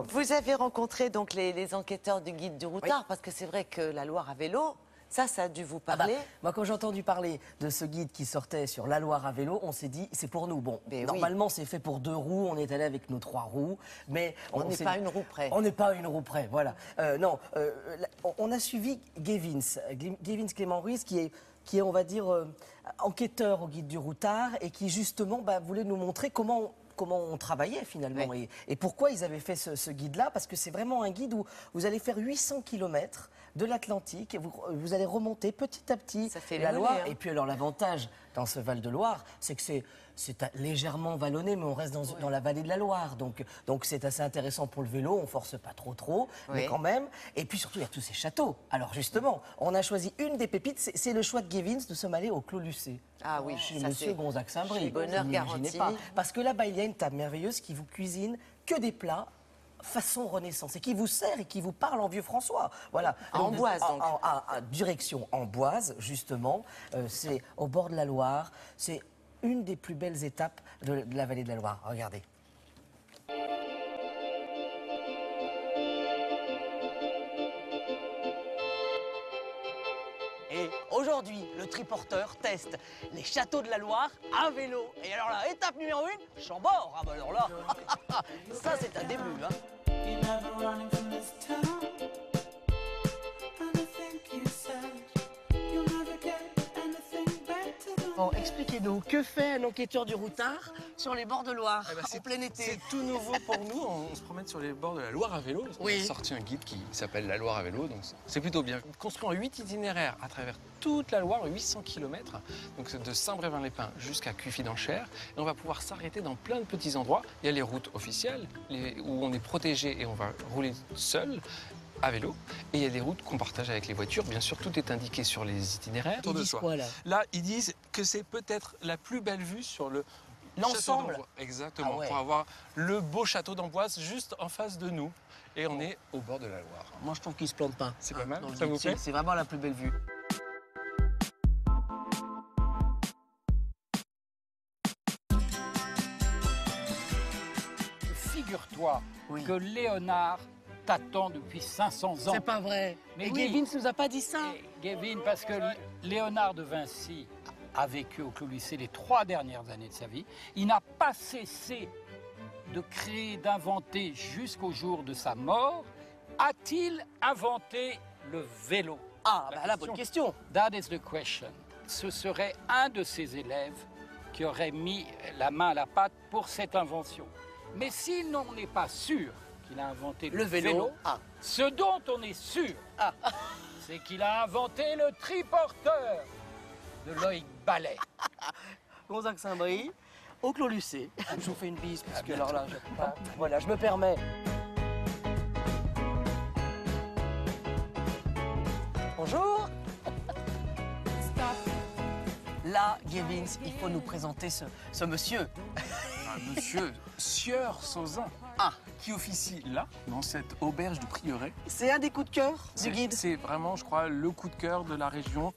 Vous avez rencontré donc les enquêteurs du guide du routard, parce que c'est vrai que la Loire à vélo, ça a dû vous parler. Moi, quand j'ai entendu parler de ce guide qui sortait sur la Loire à vélo, on s'est dit, c'est pour nous. Bon, normalement, c'est fait pour 2 roues, on est allé avec nos 3 roues, mais... On n'est pas à une roue près. On n'est pas à une roue près, voilà. Non, on a suivi Gevins Clément Ruiz, qui est, on va dire, enquêteur au guide du routard, et qui, justement, voulait nous montrer comment on travaillait finalement, et pourquoi ils avaient fait ce guide-là, parce que c'est vraiment un guide où vous allez faire 800 km de l'Atlantique, et vous allez remonter petit à petit la Loire. Et puis alors l'avantage dans ce Val-de-Loire, c'est que c'est légèrement vallonné, mais on reste dans la vallée de la Loire, donc c'est assez intéressant pour le vélo, on force pas trop, mais quand même. Et puis surtout, il y a tous ces châteaux. Alors justement, on a choisi une des pépites, c'est le choix de Gevins. Nous sommes allés au Clos Lucé. Ah oui, chez Monsieur Gonzague-Saint-Brie. Bonheur garanti. Parce que là-bas, il y a une table merveilleuse qui vous cuisine que des plats façon Renaissance, et qui vous sert et qui vous parle en vieux François. Voilà. En Amboise, donc. Direction Amboise, justement. C'est au bord de la Loire. C'est une des plus belles étapes de la vallée de la Loire. Regardez. Et aujourd'hui, le triporteur teste les châteaux de la Loire à vélo. Et alors là, étape numéro 1, Chambord. Ah bah alors là, ça c'est un début. Hein. Bon, expliquez-nous, que fait un enquêteur du routard sur les bords de Loire, en plein été? C'est tout nouveau pour nous, on se promène sur les bords de la Loire à vélo. On a sorti un guide qui s'appelle la Loire à vélo, donc c'est plutôt bien. Construit en 8 itinéraires à travers toute la Loire, 800 km, donc de Saint-Brévin-les-Pins jusqu'à Cuffy-dans-Cher. Et on va pouvoir s'arrêter dans plein de petits endroits. Il y a les routes officielles, où on est protégé et on va rouler seul, à vélo, et il y a des routes qu'on partage avec les voitures. Bien sûr, tout est indiqué sur les itinéraires. Ils disent quoi, là? Là, ils disent que c'est peut-être la plus belle vue sur l'ensemble. Exactement, pour avoir le beau château d'Amboise juste en face de nous. Et on est au bord de la Loire. Moi, je trouve qu'ils se plantent pas. C'est pas mal, ça vous plaît? C'est vraiment la plus belle vue. Figure-toi que Léonard t'attend depuis 500 ans. C'est pas vrai. Mais Gevins nous a pas dit ça. Gevins, parce que Léonard de Vinci a vécu au Clos Lucé les 3 dernières années de sa vie. Il n'a pas cessé de créer, d'inventer jusqu'au jour de sa mort. A-t-il inventé le vélo? Ah, la bonne question. That is the question. Ce serait un de ses élèves qui aurait mis la main à la pâte pour cette invention. Mais si l'on n'est pas sûr qu'il a inventé le vélo, ce dont on est sûr, c'est qu'il a inventé le triporteur de Loïc Ballet. Gonzague-Saint-Brie, au Clos Lucé. Je vous fais une bise, parce que alors là, voilà, je me permets. Bonjour. Là, Gevins, il faut nous présenter ce monsieur. Monsieur Sieur Sauzin, qui officie là, dans cette auberge du Prieuré. C'est un des coups de cœur du guide. C'est vraiment, je crois, le coup de cœur de la région.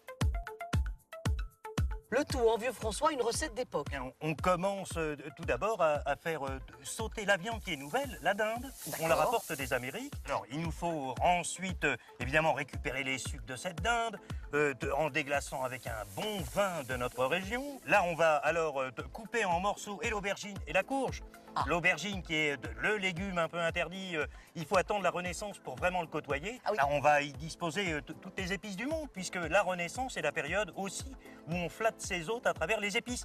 Le tout en vieux François, une recette d'époque. On commence tout d'abord à faire sauter la viande qui est nouvelle, la dinde. On la rapporte des Amériques. Alors, il nous faut ensuite, évidemment, récupérer les sucres de cette dinde, en déglaçant avec un bon vin de notre région. Là, on va alors couper en morceaux et l'aubergine et la courge. L'aubergine qui est le légume un peu interdit, il faut attendre la Renaissance pour vraiment le côtoyer. Alors, on va y disposer toutes les épices du monde, puisque la Renaissance est la période aussi où on flatte ses hôtes à travers les épices.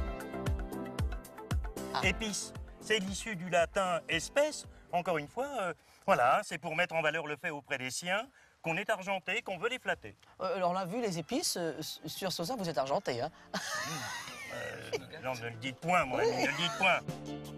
Épices, c'est l'issue du latin espèce. Encore une fois, voilà, c'est pour mettre en valeur le fait auprès des siens qu'on est argenté, qu'on veut les flatter. Alors là, vu les épices, sur Sauzin, vous êtes argenté, hein? Non, ne le dites point, moi, ne le dites point.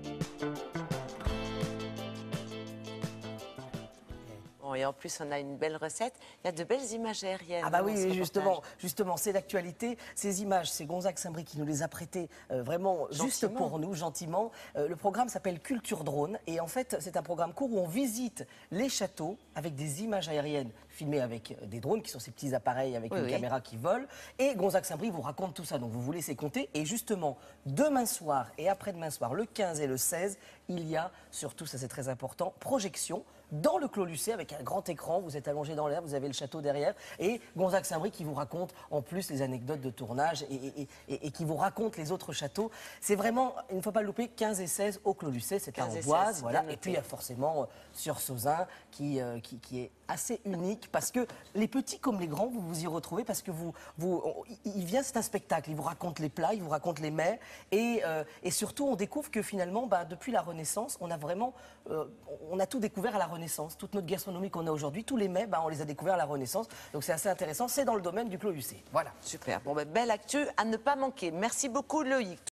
Bon, et en plus, on a une belle recette. Il y a de belles images aériennes. Ah bah dans ce oui, reportage. justement, c'est l'actualité. Ces images, c'est Gonzague-Saint-Brie qui nous les a prêtées vraiment juste pour nous, gentiment. Le programme s'appelle Culture Drone. Et en fait, c'est un programme court où on visite les châteaux avec des images aériennes filmées avec des drones, qui sont ces petits appareils avec Oui, une oui. caméra qui vole. Et Gonzague Saint-Brie vous raconte tout ça, donc vous vous laissez compter. Et justement, demain soir et après-demain soir, le 15 et le 16, il y a, surtout, ça c'est très important, projection dans le Clos Lucé avec un grand écran. Vous êtes allongé dans l'air, vous avez le château derrière. Et Gonzague Saint-Brie qui vous raconte en plus les anecdotes de tournage et qui vous raconte les autres châteaux. C'est vraiment, il ne faut pas le louper, 15 et 16 au Clos Lucé, c'est à 15 et 16, Amboise. Voilà. bien Et puis il y a forcément sur Sauzin qui est assez unique parce que les petits comme les grands, vous vous y retrouvez parce que il vient, c'est un spectacle. Il vous raconte les plats, il vous raconte les mets et surtout on découvre que finalement, depuis la Renaissance, on a vraiment, on a tout découvert à la Renaissance. Toute notre gastronomie qu'on a aujourd'hui, tous les mets, on les a découverts à la Renaissance. Donc c'est assez intéressant. C'est dans le domaine du Clos Lucé. Voilà. Super. Bon, belle actu à ne pas manquer. Merci beaucoup, Loïc.